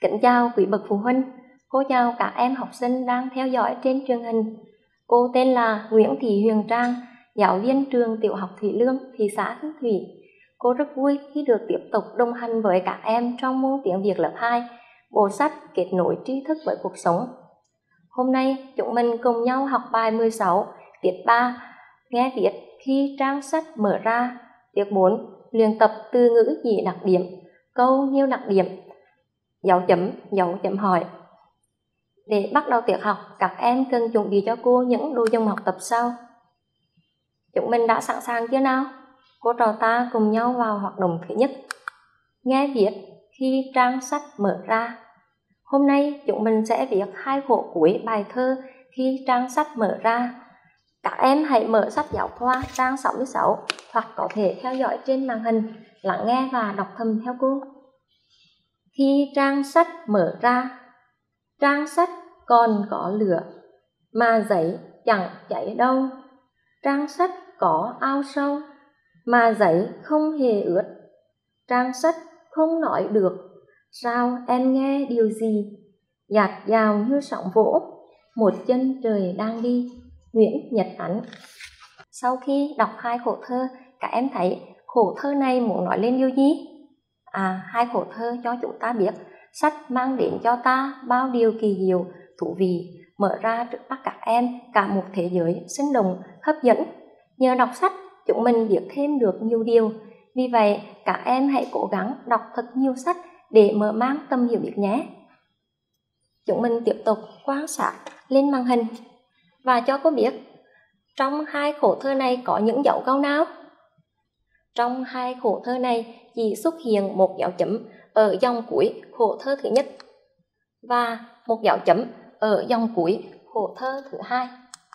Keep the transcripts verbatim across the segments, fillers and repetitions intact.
Kính chào quý bậc phụ huynh, cô chào các em học sinh đang theo dõi trên truyền hình. Cô tên là Nguyễn Thị Huyền Trang, giáo viên trường tiểu học Thủy Lương, thị xã Hương Thủy. Cô rất vui khi được tiếp tục đồng hành với các em trong môn tiếng Việt lớp hai, bộ sách Kết nối tri thức với cuộc sống. Hôm nay chúng mình cùng nhau học bài mười sáu, tiết ba, nghe viết khi trang sách mở ra, tiết bốn, luyện tập từ ngữ chỉ đặc điểm, câu nhiều đặc điểm, dấu chấm, dấu chấm hỏi. Để bắt đầu tiết học, các em cần chuẩn bị cho cô những đồ dùng học tập sau. Chúng mình đã sẵn sàng chưa nào? Cô trò ta cùng nhau vào hoạt động thứ nhất. Nghe viết khi trang sách mở ra. Hôm nay chúng mình sẽ viết hai khổ cuối bài thơ khi trang sách mở ra. Các em hãy mở sách giáo khoa trang sáu mươi sáu hoặc có thể theo dõi trên màn hình, lắng nghe và đọc thầm theo cô. Khi trang sách mở ra, trang sách còn có lửa, mà giấy chẳng cháy đâu. Trang sách có ao sâu, mà giấy không hề ướt. Trang sách không nói được, sao em nghe điều gì? Dạt dào như sóng vỗ, một chân trời đang đi. Nguyễn Nhật Ánh. Sau khi đọc hai khổ thơ, các em thấy khổ thơ này muốn nói lên điều gì? À, hai khổ thơ cho chúng ta biết sách mang đến cho ta bao điều kỳ diệu, thú vị, mở ra trước mắt các em cả một thế giới sinh động, hấp dẫn. Nhờ đọc sách, chúng mình biết thêm được nhiều điều. Vì vậy, các em hãy cố gắng đọc thật nhiều sách để mở mang tầm hiểu biết nhé. Chúng mình tiếp tục quan sát lên màn hình và cho cô biết trong hai khổ thơ này có những dấu câu nào? Trong hai khổ thơ này chỉ xuất hiện một dấu chấm ở dòng cuối khổ thơ thứ nhất và một dấu chấm ở dòng cuối khổ thơ thứ hai.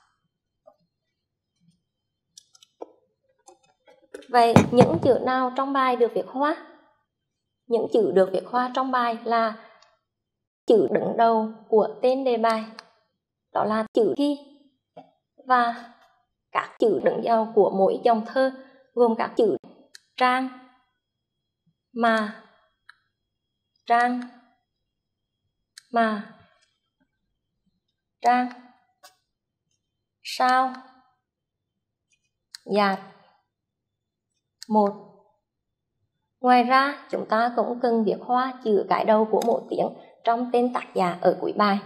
Vậy những chữ nào trong bài được viết hoa? Những chữ được viết hoa trong bài là chữ đứng đầu của tên đề bài, đó là chữ khi, và các chữ đứng đầu của mỗi dòng thơ gồm các chữ trang, mà, trang, mà, trang, sao, dạt, một. Ngoài ra, chúng ta cũng cần viết hoa chữ cái đầu của mỗi tiếng trong tên tác giả ở cuối bài.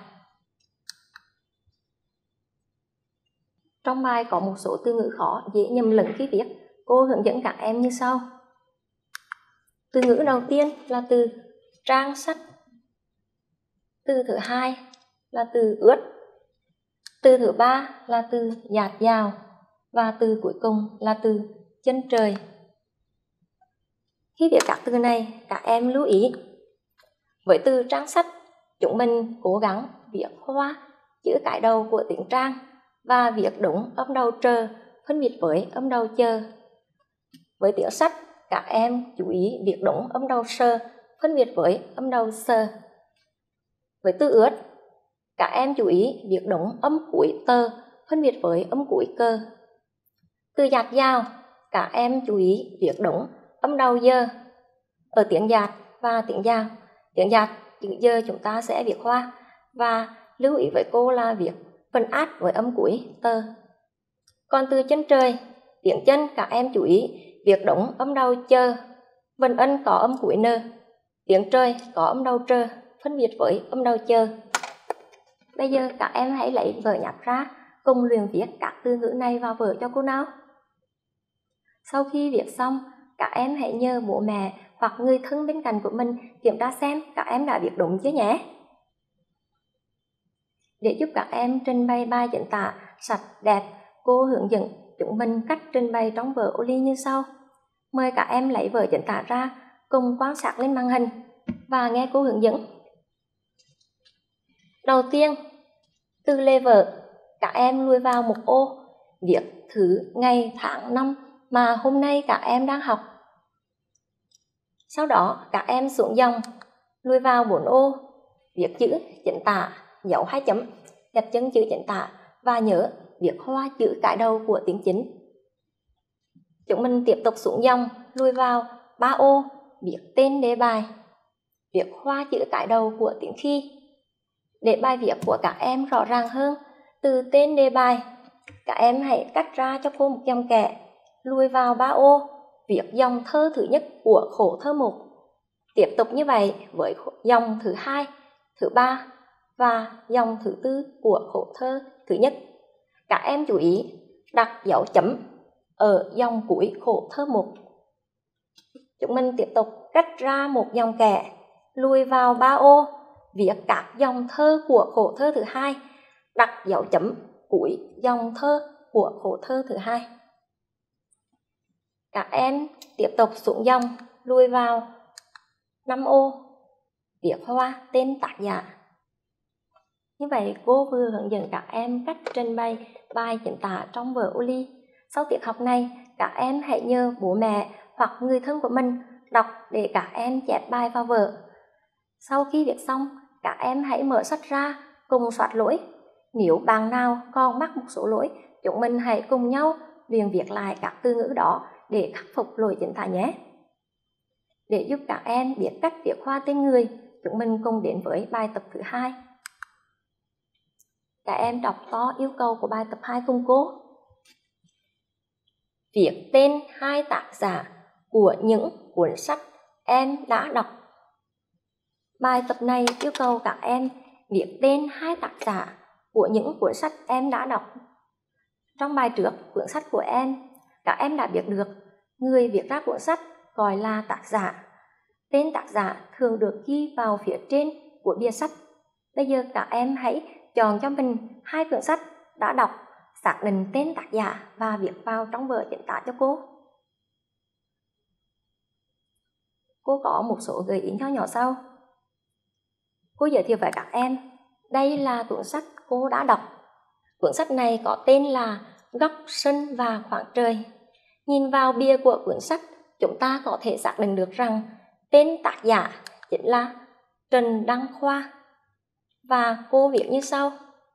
Trong bài có một số từ ngữ khó, dễ nhầm lẫn khi viết. Cô hướng dẫn các em như sau. Từ ngữ đầu tiên là từ trang sách. Từ thứ hai là từ ướt. Từ thứ ba là từ dạt dào. Và từ cuối cùng là từ chân trời. Khi viết các từ này, các em lưu ý. Với từ trang sách, chúng mình cố gắng viết hoa chữ cái đầu của tiếng trang và viết đúng âm đầu trờ phân biệt với âm đầu chờ. Với tiếng sách, các em chú ý viết đúng âm đầu sơ phân biệt với âm đầu sờ. Với từ ướt, các em chú ý viết đúng âm cuối tờ phân biệt với âm cuối cơ. Từ dạt dào, các em chú ý viết đúng âm đầu giờ. Ở tiếng dạt và tiếng dào, tiếng dạt chữ giờ chúng ta sẽ viết hoa, và lưu ý với cô là viết phần át với âm cuối tờ. Còn từ chân trời, tiếng chân các em chú ý viết đúng âm đầu chờ, vần ân có âm cuối n. Tiếng trời có âm đầu trờ phân biệt với âm đầu chờ. Bây giờ các em hãy lấy vở nháp ra cùng luyện viết các từ ngữ này vào vở cho cô nào. Sau khi viết xong, các em hãy nhờ bố mẹ hoặc người thân bên cạnh của mình kiểm tra xem các em đã viết đúng chưa nhé. Để giúp các em trình bày bài diễn tả sạch đẹp, cô hướng dẫn chúng mình cách trình bày trong vở ô ly như sau. Mời các em lấy vở diễn tả ra cùng quan sát lên màn hình và nghe cô hướng dẫn. Đầu tiên, từ lề vở, các em lùi vào một ô, viết thứ, ngày, tháng, năm mà hôm nay các em đang học. Sau đó, các em xuống dòng, lùi vào bốn ô, viết chữ chính tả, dấu hai chấm, đặt chân chữ chính tả và nhớ viết hoa chữ cái đầu của tiếng chính. Chúng mình tiếp tục xuống dòng, lùi vào ba ô, viết tên đề bài. viết hoa chữ cái đầu của tiếng khi. Để bài viết của các em rõ ràng hơn, từ tên đề bài, các em hãy cắt ra cho cô một dòng kẻ, lùi vào ba ô, viết dòng thơ thứ nhất của khổ thơ một. Tiếp tục như vậy với dòng thứ hai, thứ ba và dòng thứ tư của khổ thơ thứ nhất. Các em chú ý đặt dấu chấm ở dòng cuối khổ thơ một. Chúng mình tiếp tục cắt ra một dòng kẻ, lùi vào ba ô, viết các dòng thơ của khổ thơ thứ hai, đặt dấu chấm cuối dòng thơ của khổ thơ thứ hai. Các em tiếp tục xuống dòng, lùi vào năm ô, viết hoa tên tác giả. Như vậy cô vừa hướng dẫn các em cách trình bày bài chính tả trong vở ô ly. Sau tiết học này, các em hãy nhờ bố mẹ hoặc người thân của mình đọc để các em chép bài vào vở. Sau khi viết xong, các em hãy mở sách ra cùng soát lỗi. Nếu bạn nào còn mắc một số lỗi, chúng mình hãy cùng nhau luyện viết lại các từ ngữ đó để khắc phục lỗi chính tả nhé. Để giúp các em biết cách viết hoa tên người, chúng mình cùng đến với bài tập thứ hai. Các em đọc to yêu cầu của bài tập hai cùng cô. Viết tên hai tác giả của những cuốn sách em đã đọc. Bài tập này yêu cầu các em viết tên hai tác giả của những cuốn sách em đã đọc. Trong bài trước, cuốn sách của em, các em đã biết được người viết ra cuốn sách gọi là tác giả. Tên tác giả thường được ghi vào phía trên của bìa sách. Bây giờ các em hãy chọn cho mình hai cuốn sách đã đọc, xác định tên tác giả và viết vào trong vở chính tả cho cô. Cô có một số gợi ý nhỏ nhỏ sau. Cô giới thiệu với các em, đây là cuốn sách cô đã đọc. Cuốn sách này có tên là Góc sân và khoảng trời. Nhìn vào bìa của cuốn sách, chúng ta có thể xác định được rằng tên tác giả chính là Trần Đăng Khoa. Và cô viết như sau.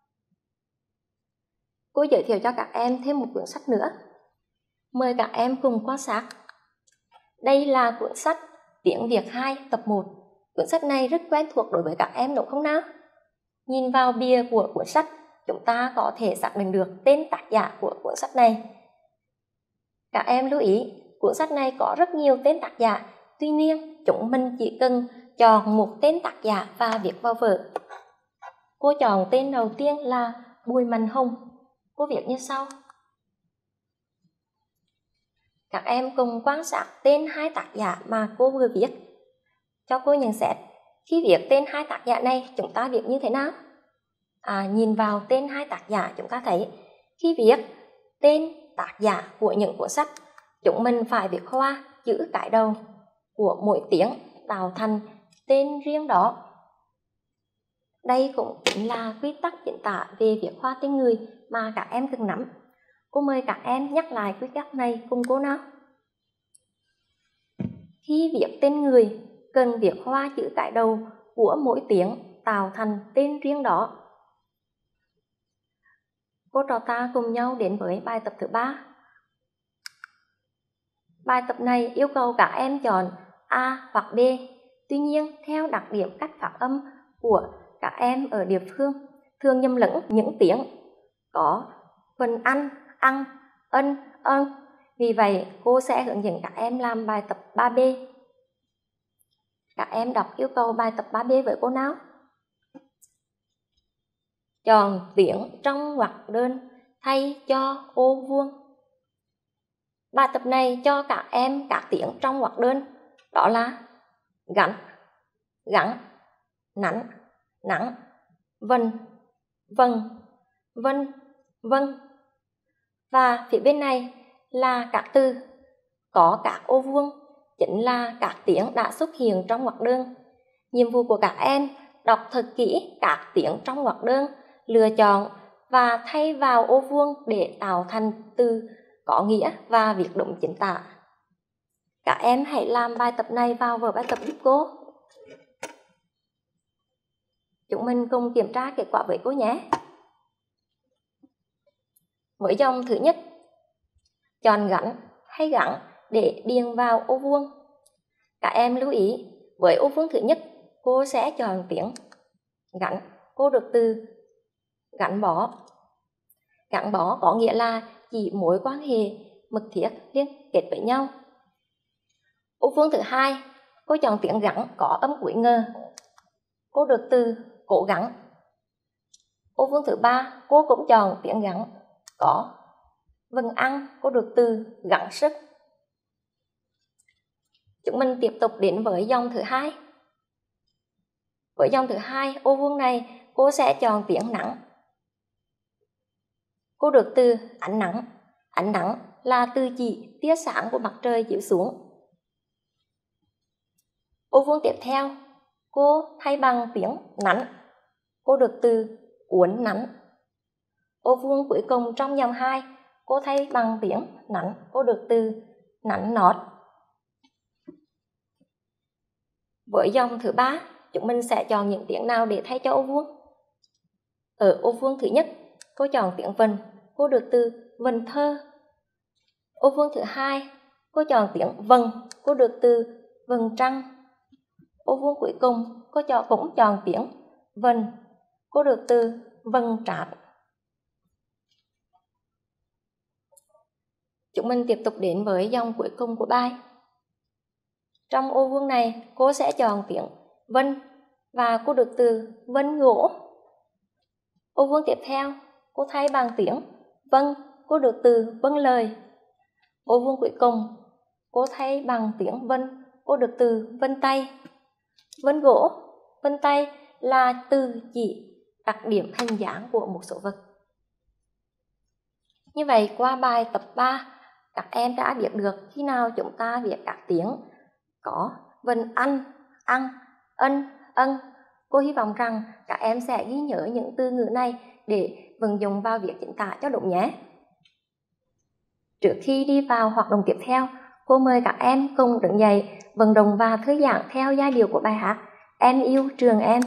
Cô giới thiệu cho các em thêm một cuốn sách nữa. Mời các em cùng quan sát. Đây là cuốn sách Tiếng Việt hai tập một. Cuốn sách này rất quen thuộc đối với các em đúng không nào? Nhìn vào bìa của cuốn sách, chúng ta có thể xác định được tên tác giả của cuốn sách này. Các em lưu ý, cuốn sách này có rất nhiều tên tác giả, tuy nhiên chúng mình chỉ cần chọn một tên tác giả và viết vào vở. Cô chọn tên đầu tiên là Bùi Mạnh Hùng. Cô viết như sau. Các em cùng quan sát tên hai tác giả mà cô vừa viết. Cho cô nhận xét, khi viết tên hai tác giả này chúng ta viết như thế nào? À, nhìn vào tên hai tác giả chúng ta thấy, khi viết tên tác giả của những cuốn sách, chúng mình phải viết hoa chữ cái đầu của mỗi tiếng tạo thành tên riêng đó. Đây cũng chính là quy tắc chính tả về viết hoa tên người mà các em cần nắm. Cô mời các em nhắc lại quy tắc này cùng cô nào. Khi viết tên người, cần viết hoa chữ cái đầu của mỗi tiếng tạo thành tên riêng đó. Cô trò ta cùng nhau đến với bài tập thứ ba. Bài tập này yêu cầu các em chọn A hoặc B. Tuy nhiên, theo đặc điểm cách phát âm của các em ở địa phương, thường nhầm lẫn những tiếng có phần ăn, ăn, ân, ân. Vì vậy, cô sẽ hướng dẫn các em làm bài tập ba B. Các em đọc yêu cầu bài tập ba B với cô nào. Chọn tiếng trong ngoặc đơn thay cho ô vuông. Bài tập này cho các em các tiếng trong ngoặc đơn, đó là gắn, gắn, nắn, nắng, vần, vâng, vân, vâng. Và phía bên này là các từ có các ô vuông, chính là các tiếng đã xuất hiện trong ngoặc đơn. Nhiệm vụ của các em đọc thật kỹ các tiếng trong ngoặc đơn, lựa chọn và thay vào ô vuông để tạo thành từ có nghĩa và viết đúng chính tả. Các em hãy làm bài tập này vào vở bài tập giúp cô. Chúng mình cùng kiểm tra kết quả với cô nhé. Với dòng thứ nhất, chọn gắn hay gắn để điền vào ô vuông. Các em lưu ý, với ô vuông thứ nhất, cô sẽ chọn tiếng gắn. Cô được từ gắn bó. Gắn bó có nghĩa là chỉ mối quan hệ mật thiết liên kết với nhau. Ô vuông thứ hai, cô chọn tiếng gắn có âm cuối ngờ. Cô được từ cố gắng. Ô vuông thứ ba, cô cũng chọn tiếng gắn có vần ăn. Cô được từ gắng sức. Chúng mình tiếp tục đến với dòng thứ hai. Với dòng thứ hai, ô vuông này cô sẽ chọn tiếng nắng. Cô được từ ánh nắng. Ánh nắng là từ chỉ tia sáng của mặt trời chiếu xuống. Ô vuông tiếp theo, cô thay bằng tiếng nắn. Cô được từ uốn nắn. Ô vuông cuối cùng trong dòng hai, cô thay bằng tiếng nắn. Cô được từ nắn nót. Với dòng thứ ba, chúng mình sẽ chọn những tiếng nào để thay cho ô vuông? Ở ô vuông thứ nhất, cô chọn tiếng vần. Cô được từ vần thơ. Ô vuông thứ hai, cô chọn tiếng vần. Cô được từ vần trăng. Ô vuông cuối cùng, cô chọn cũng chọn tiếng vần. Cô được từ vần trát. Chúng mình tiếp tục đến với dòng cuối cùng của bài. Trong ô vuông này, cô sẽ chọn tiếng vân và cô được từ vân gỗ. Ô vuông tiếp theo, cô thay bằng tiếng vâng. Cô được từ vâng lời. Ô vuông cuối cùng, cô thay bằng tiếng vân. Cô được từ vân tay. Vân gỗ, vân tay là từ chỉ đặc điểm hình dáng của một số vật. Như vậy, qua bài tập ba, các em đã biết được khi nào chúng ta viết các tiếng có vần ăn, ăn, ân, ân. Cô hy vọng rằng các em sẽ ghi nhớ những từ ngữ này để vận dụng vào việc chính tả cho đúng nhé. Trước khi đi vào hoạt động tiếp theo, cô mời các em cùng đứng dậy, vận động và thư giãn theo giai điệu của bài hát Em yêu trường em.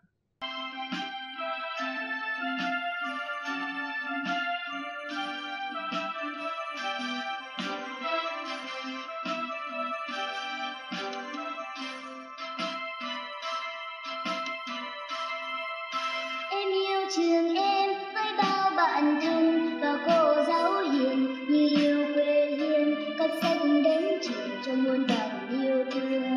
Trường em với bao bạn thân và cô giáo hiền như yêu quê hương, cặp sách đến trường trong muôn vàn yêu thương.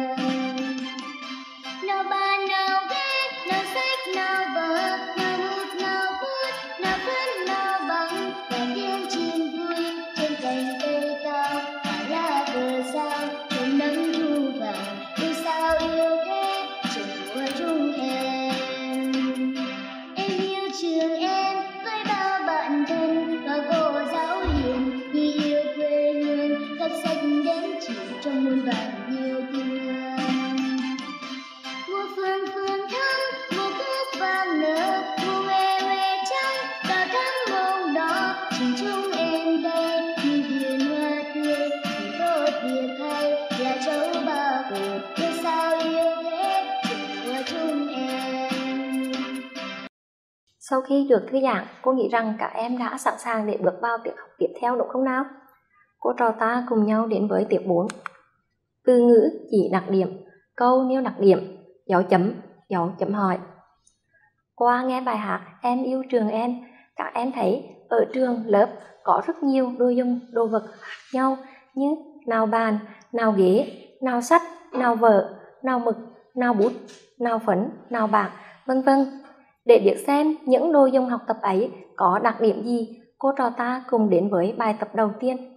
Nào bàn nào ghế, nào sách nào vở, nào bút nào bút, nào phấn nào bằng, và tiếng chim vui trên cành cây cao, thả lá cờ sao trong nắng thu vàng. Yêu sao yêu thế trường mùa trung hè. Trường em với bao bạn thân và cô giáo hiền như yêu quê hương, cặp sách đến trường trong muôn vàn yêu thương. Mùa phương phương thắm, mùa cúc vàng nở, mùa huê huê trắng, đào thắm màu đỏ. Trường chúng em đây như vườn hoa tươi, thì tốt việc hay là cháu ba cột. Yêu sao yêu thế trường mùa trung em. Sau khi được thư giãn, cô nghĩ rằng các em đã sẵn sàng để bước vào tiết học tiếp theo đúng không nào? Cô trò ta cùng nhau đến với tiết bốn. Từ ngữ chỉ đặc điểm, câu nêu đặc điểm, dấu chấm, dấu chấm hỏi. Qua nghe bài hát Em yêu trường em, các em thấy ở trường lớp có rất nhiều đồ dùng, đồ vật khác nhau như nào bàn, nào ghế, nào sách, nào vở, nào mực, nào bút, nào phấn, nào bảng, vân vân. Để biết xem những đồ dùng học tập ấy có đặc điểm gì, cô trò ta cùng đến với bài tập đầu tiên.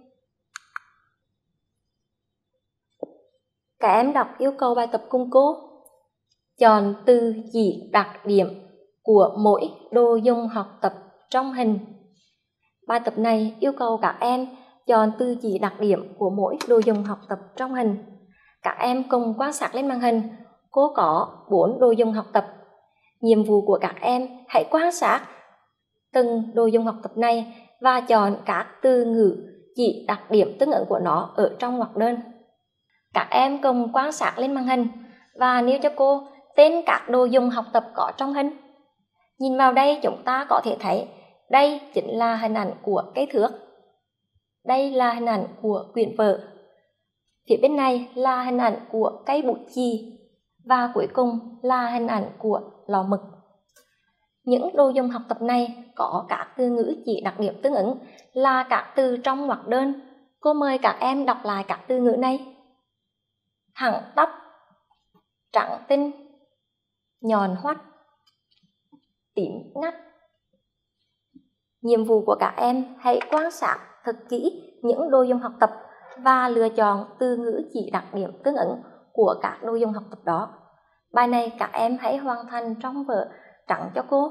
Các em đọc yêu cầu bài tập cùng cô. Chọn từ chỉ đặc điểm của mỗi đồ dùng học tập trong hình. Bài tập này yêu cầu các em chọn từ chỉ đặc điểm của mỗi đồ dùng học tập trong hình. Các em cùng quan sát lên màn hình, cô có bốn đồ dùng học tập. Nhiệm vụ của các em hãy quan sát từng đồ dùng học tập này và chọn các từ ngữ chỉ đặc điểm tương ứng của nó ở trong ngoặc đơn. Các em cùng quan sát lên màn hình và nêu cho cô tên các đồ dùng học tập có trong hình. Nhìn vào đây chúng ta có thể thấy đây chính là hình ảnh của cây thước. Đây là hình ảnh của quyển vở. Phía bên này là hình ảnh của cây bút chì. và cuối cùng là hình ảnh của lò mực. Những đồ dùng học tập này có các từ ngữ chỉ đặc điểm tương ứng là các từ trong ngoặc đơn. Cô mời các em đọc lại các từ ngữ này. Thẳng tắp, trắng tinh, nhọn hoắt, tím ngắt. Nhiệm vụ của các em hãy quan sát thật kỹ những đồ dùng học tập và lựa chọn từ ngữ chỉ đặc điểm tương ứng của các đồ dùng học tập đó. Bài này các em hãy hoàn thành trong vở trắng cho cô.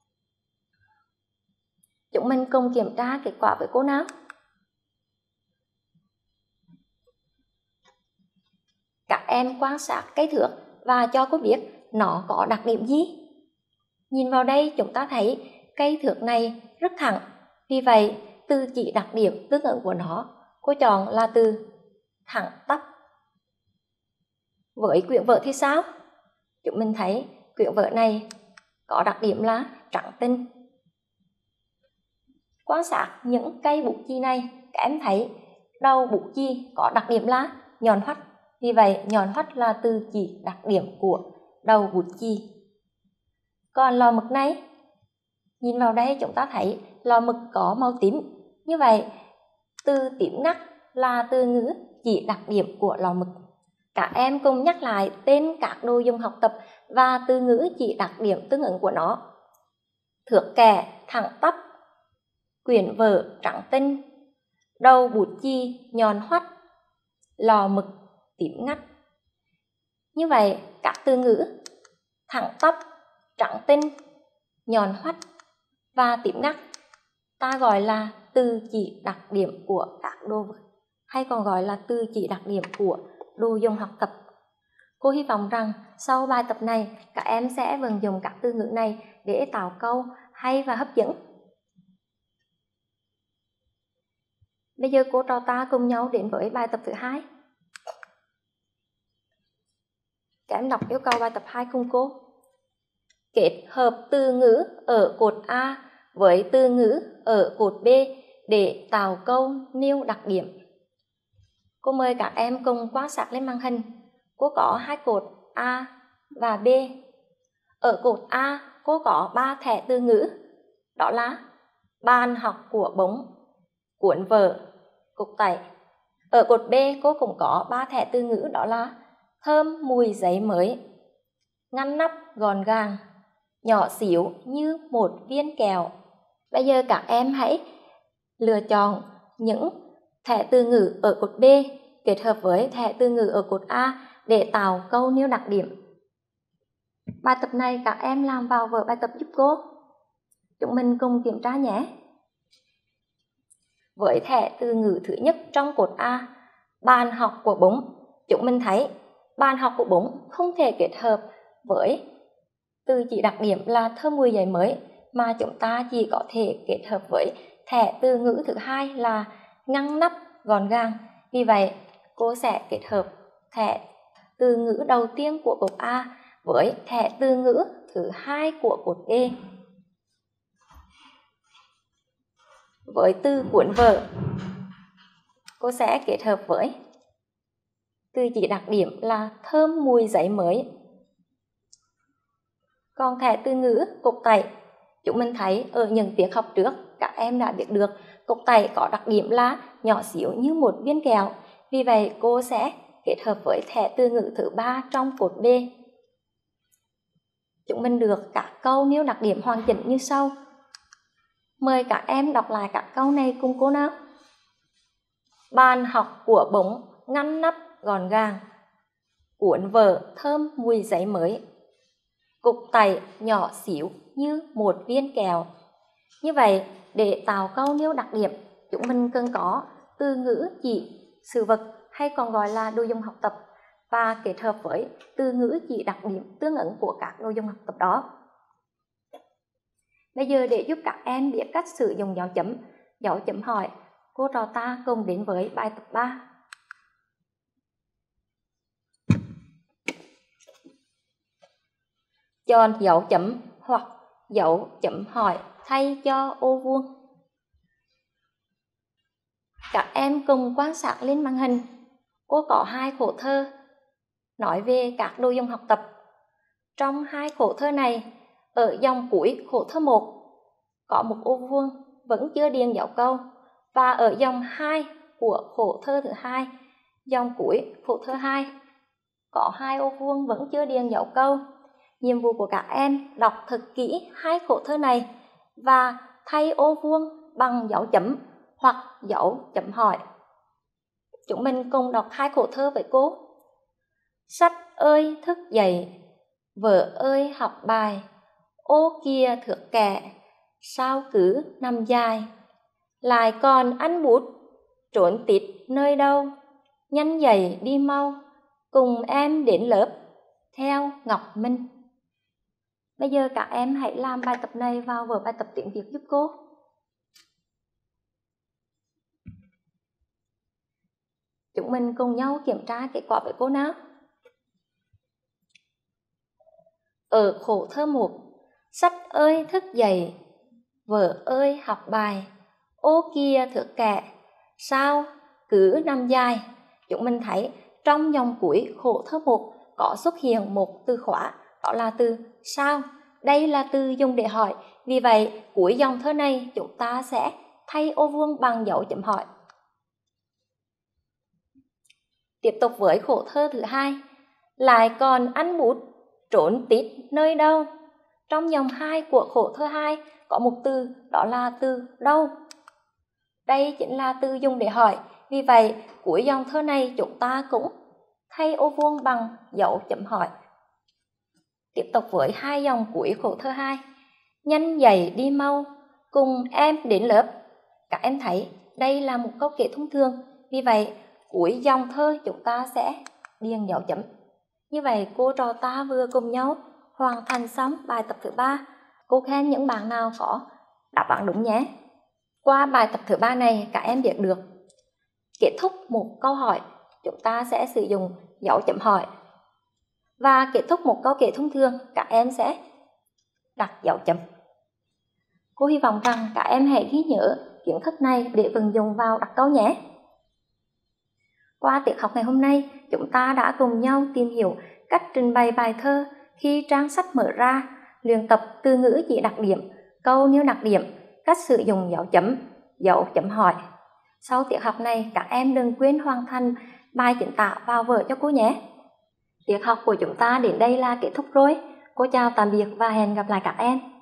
Chúng mình cùng kiểm tra kết quả với cô nào. Các em quan sát cây thước và cho cô biết nó có đặc điểm gì. Nhìn vào đây chúng ta thấy cây thước này rất thẳng. Vì vậy từ chỉ đặc điểm tương ứng của nó cô chọn là từ thẳng tắp. Với quyển vở thì sao? Chúng mình thấy quyển vở này có đặc điểm là trắng tinh. Quan sát những cây bút chì này, các em thấy đầu bút chì có đặc điểm là nhọn hoắt. Vì vậy nhọn hoắt là từ chỉ đặc điểm của đầu bút chì. Còn lò mực này, nhìn vào đây chúng ta thấy lò mực có màu tím. Như vậy từ tím ngắt là từ ngữ chỉ đặc điểm của lò mực. Các em cùng nhắc lại tên các đồ dùng học tập và từ ngữ chỉ đặc điểm tương ứng của nó. Thước kẻ thẳng tắp, quyển vở trắng tinh, đầu bút chì nhọn hoắt, lò mực tím ngắt. Như vậy các từ ngữ thẳng tắp, trắng tinh, nhọn hoắt và tím ngắt ta gọi là từ chỉ đặc điểm của các đồ vật, hay còn gọi là từ chỉ đặc điểm của đồ dùng học tập. Cô hy vọng rằng sau bài tập này các em sẽ vận dụng các từ ngữ này để tạo câu hay và hấp dẫn. Bây giờ cô trò ta cùng nhau đến với bài tập thứ hai. Các em đọc yêu cầu bài tập hai cùng cô. Kết hợp từ ngữ ở cột A với từ ngữ ở cột B để tạo câu nêu đặc điểm. Cô mời các em cùng quan sát lên màn hình. Cô có hai cột A và B. Ở cột A, cô có ba thẻ từ ngữ. Đó là bàn học của bóng, cuốn vở, cục tẩy. Ở cột B, cô cũng có ba thẻ từ ngữ. Đó là thơm mùi giấy mới, ngăn nắp gọn gàng, nhỏ xíu như một viên kẹo. Bây giờ các em hãy lựa chọn những thẻ từ ngữ ở cột B kết hợp với thẻ từ ngữ ở cột A để tạo câu nêu đặc điểm. Bài tập này các em làm vào vở bài tập giúp cô. Chúng mình cùng kiểm tra nhé. Với thẻ từ ngữ thứ nhất trong cột A, bàn học của bóng, chúng mình thấy bàn học của bóng không thể kết hợp với từ chỉ đặc điểm là thơm mùi giấy mới, mà chúng ta chỉ có thể kết hợp với thẻ từ ngữ thứ hai là ngăn nắp gọn gàng. Vì vậy cô sẽ kết hợp thẻ từ ngữ đầu tiên của cột A với thẻ từ ngữ thứ hai của cột B. Với từ cuốn vở, cô sẽ kết hợp với từ chỉ đặc điểm là thơm mùi giấy mới. Còn thẻ từ ngữ cục tẩy, chúng mình thấy ở những tiết học trước các em đã biết được cục tẩy có đặc điểm là nhỏ xíu như một viên kẹo. Vì vậy cô sẽ kết hợp với thẻ từ ngữ thứ ba trong cột B. Chúng mình được các câu nêu đặc điểm hoàn chỉnh như sau. Mời các em đọc lại các câu này cùng cô nào. Bàn học của bóng ngăn nắp gọn gàng, cuốn vở thơm mùi giấy mới, cục tẩy nhỏ xíu như một viên kẹo. Như vậy để tạo câu nêu đặc điểm, chúng mình cần có từ ngữ chỉ sự vật hay còn gọi là đồ dùng học tập và kết hợp với từ ngữ chỉ đặc điểm tương ứng của các đồ dùng học tập đó. Bây giờ để giúp các em biết cách sử dụng dấu chấm, dấu chấm hỏi, cô trò ta cùng đến với bài tập ba. Chọn dấu chấm hoặc dấu chấm hỏi thay cho ô vuông. Các em cùng quan sát lên màn hình. Cô có hai khổ thơ. nói về các nội dung học tập. Trong hai khổ thơ này, ở dòng cuối khổ thơ một có một ô vuông vẫn chưa điền dấu câu, và ở dòng hai của khổ thơ thứ hai, dòng cuối khổ thơ hai có hai ô vuông vẫn chưa điền dấu câu. Nhiệm vụ của các em đọc thật kỹ hai khổ thơ này và thay ô vuông bằng dấu chấm hoặc dấu chấm hỏi. Chúng mình cùng đọc hai khổ thơ với cô. Sách ơi thức dậy, vợ ơi học bài, ô kia thước kẻ, sao cứ nằm dài. Lại còn ăn bút, trốn tít nơi đâu, nhanh dậy đi mau, cùng em đến lớp, theo Ngọc Minh. Bây giờ các em hãy làm bài tập này vào vở bài tập tiếng Việt giúp cô. Chúng mình cùng nhau kiểm tra kết quả với cô nào. Ở khổ thơ một, sách ơi thức dậy, vợ ơi học bài, ô kia thước kẻ, sao cứ nằm dài. Chúng mình thấy trong dòng cuối khổ thơ một có xuất hiện một từ khóa, đó là từ sao. Đây là từ dùng để hỏi, vì vậy cuối dòng thơ này chúng ta sẽ thay ô vuông bằng dấu chấm hỏi. Tiếp tục với khổ thơ thứ hai, lại còn ăn bút, trốn tít nơi đâu. Trong dòng hai của khổ thơ hai có một từ, đó là từ đâu. Đây chính là từ dùng để hỏi, vì vậy cuối dòng thơ này chúng ta cũng thay ô vuông bằng dấu chấm hỏi. Tiếp tục với hai dòng cuối khổ thơ hai, nhanh dậy đi mau, cùng em đến lớp. Các em thấy đây là một câu kể thông thường, vì vậy cuối dòng thơ chúng ta sẽ điền dấu chấm. Như vậy cô trò ta vừa cùng nhau hoàn thành xong bài tập thứ ba. Cô khen những bạn nào có đáp án đúng nhé. Qua bài tập thứ ba này các em biết được kết thúc một câu hỏi chúng ta sẽ sử dụng dấu chấm hỏi, và kết thúc một câu kể thông thường các em sẽ đặt dấu chấm. Cô hy vọng rằng các em hãy ghi nhớ kiến thức này để vận dụng vào đặt câu nhé. Qua tiết học ngày hôm nay, chúng ta đã cùng nhau tìm hiểu cách trình bày bài thơ khi trang sách mở ra, luyện tập từ ngữ chỉ đặc điểm, câu nêu đặc điểm, cách sử dụng dấu chấm, dấu chấm hỏi. Sau tiết học này, các em đừng quên hoàn thành bài chính tả vào vở cho cô nhé. Tiết học của chúng ta đến đây là kết thúc rồi. Cô chào tạm biệt và hẹn gặp lại các em.